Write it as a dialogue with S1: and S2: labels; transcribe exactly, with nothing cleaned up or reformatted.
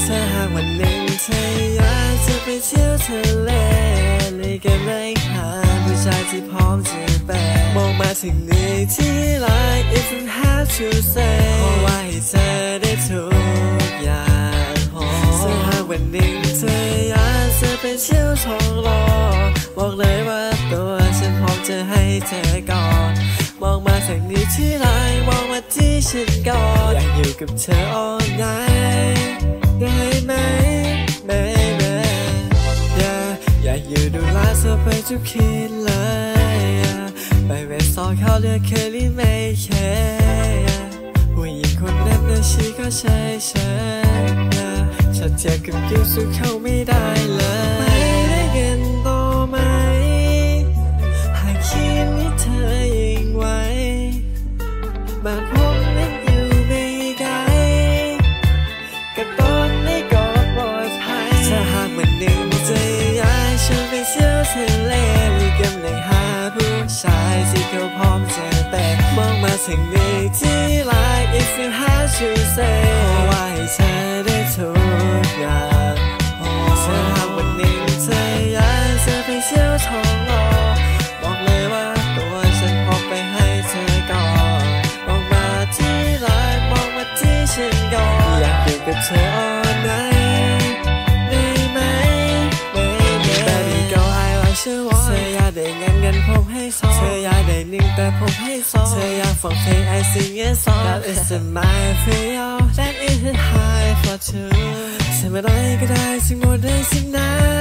S1: ถ้าหากวันหนึ่งเธออยากจะไปเที่ยวทะเลเลยก็ไม่หาผู้ชายที่พร้อมจะไปมองมาถึงนี้ที่ไร It doesn't have to say เพราะว่าให้เธอได้ทุกอย่างถ้าหากวันหนึ่งเธออยากจะไปเที่ยวทองหล่อบอกเลยว่าตัวฉันพร้อมจะให้เธอก่อนมองมาทางนี้ที่ไรมองมาที่ฉันก่อนอยากอยู่กับเธอ all night ได้ไหม baby อยากอยากอยู่ดูแลเธอไปทุกคืนเลยไปเวทซอเขาเลือกเคลลี่ไม่แค่ผู้หญิงคนนั้นนะชีก็ใช่ฉันฉันเทียบกับกิ้วสู้เขาไม่ได้เลยไม่ได้เงินโตไหมหากคิดนี้เธอยิ่งไว้บ้านผมนั้นอยู่ไม่ไกลกับตอนนี้ก็ปลอดภัยถ้าหากวันหนึ่งเธออยากชวนไปเที่ยวทะเลมีกำลังหาผู้ชายที่เขาพร้อมจะแต่มองมาถึงนี้ที่ไร If you have to say เพราะว่าให้เธอได้ทุกอย่างถ้าหากวันหนึ่งเธออยากจะไปเที่ยวทองหล่อบอกเลยว่าตัวฉันพร้อมไปให้เธอก่อนมองมาที่ไรมองมาที่ฉันก่อนอยากอยู่กับเธอ all night ได้ไหม baby baby girl I like you want เธออยากได้เงินเงินผมให้สองเธออยากได้หนึ่งแต่ผมให้สองเธออยากฟังเพลง I sing a song That is the my feel That is high for two ทำอะไรก็ได้สิ่งหมดได้สิ่งนั้น